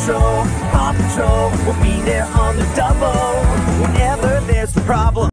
Patrol will be there on the double whenever there's a problem.